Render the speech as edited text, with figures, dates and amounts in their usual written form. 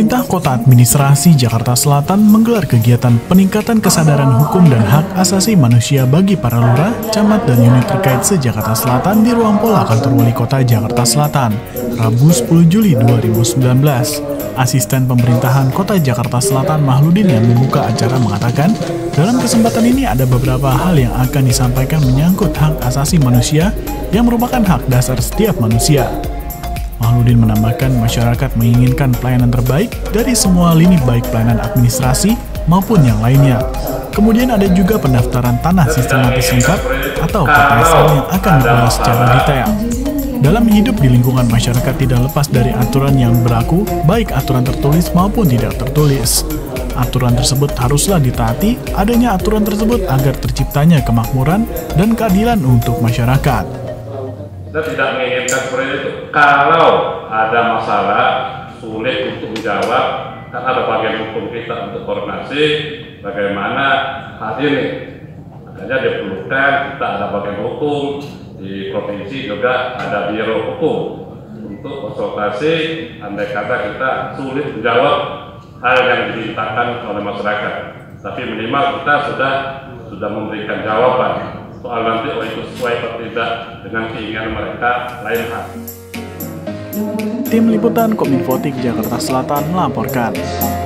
Pemerintah Kota Administrasi Jakarta Selatan menggelar kegiatan peningkatan kesadaran hukum dan hak asasi manusia bagi para lurah, camat, dan unit terkait se-Jakarta Selatan di ruang Pola Kantor Wali Kota Jakarta Selatan, Rabu 10 Juli 2019. Asisten Pemerintahan Kota Jakarta Selatan Mahludin yang membuka acara mengatakan, dalam kesempatan ini ada beberapa hal yang akan disampaikan menyangkut hak asasi manusia yang merupakan hak dasar setiap manusia. Mahludin menambahkan masyarakat menginginkan pelayanan terbaik dari semua lini baik pelayanan administrasi maupun yang lainnya. Kemudian ada juga pendaftaran tanah sistematis lengkap atau PTSL yang akan dibahas secara detail. Dalam hidup di lingkungan masyarakat tidak lepas dari aturan yang berlaku, baik aturan tertulis maupun tidak tertulis. Aturan tersebut haruslah ditaati, adanya aturan tersebut agar terciptanya kemakmuran dan keadilan untuk masyarakat. Kita tidak menginginkan seperti itu. Kalau ada masalah sulit untuk menjawab, kan ada bagian hukum kita untuk koordinasi bagaimana hal ini. Makanya diperlukan kita ada bagian hukum di provinsi, juga ada biro hukum untuk konsultasi. Andai kata kita sulit menjawab hal yang dimintakan oleh masyarakat, tapi minimal kita sudah memberikan jawaban. Soal nanti itu sesuai atau tidak dengan keinginan mereka lain hal. Tim Liputan Kominfotik Jakarta Selatan melaporkan.